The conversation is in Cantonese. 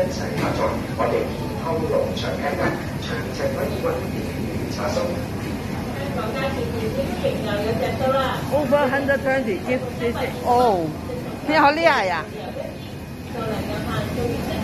齊合作，我哋健康農場計劃詳情可以揾業員查詢。香港街市電子營又有隻到啦。 Over 120 gift this. Oh，你好厉害呀！